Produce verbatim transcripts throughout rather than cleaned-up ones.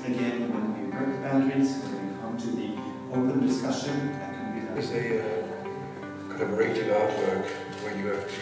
again, when we break the boundaries, when we come to the open discussion, that can be done. It's a uh, collaborative artwork where you have to.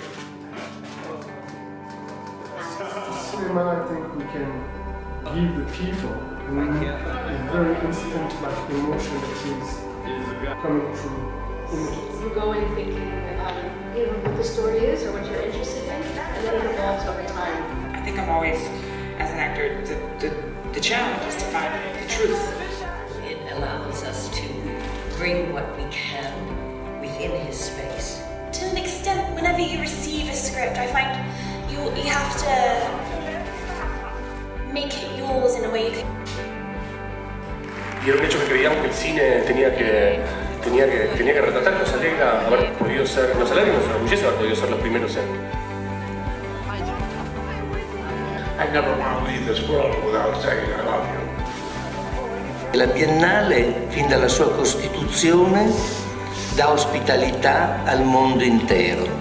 Cinema, I think we can give the people a very instant like emotion that is coming through images. You go in thinking um, you know what the story is or what you're interested in, and then it evolves over time. I think I'm always, as an actor, the, the, the challenge is to find the truth. It allows us to bring what we can within his space. To an extent, whenever you receive a script, I find you you have to make it yours in a way you can. Y era un hecho que creíamos que el cine tenía que, tenía que, tenía que retratar. Nos alegra haber podido ser, nos alegra y nos enorgullece haber podido ser los primeros en. I never want to leave this world without saying I love you. La Biennale, fin dalla sua costituzione, dà ospitalità al mondo intero.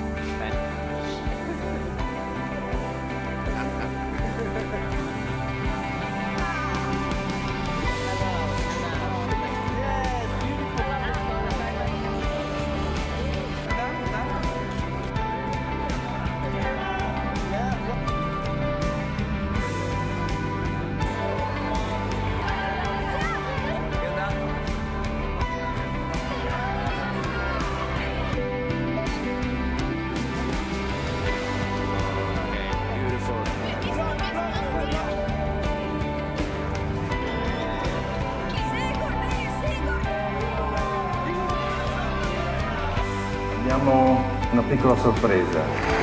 Abbiamo una piccola sorpresa.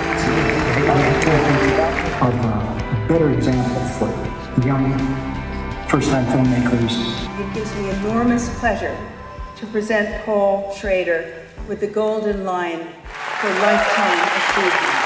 Of a better example for young first-time filmmakers. It gives me enormous pleasure to present Paul Schrader with the Golden Lion for Lifetime Achievement.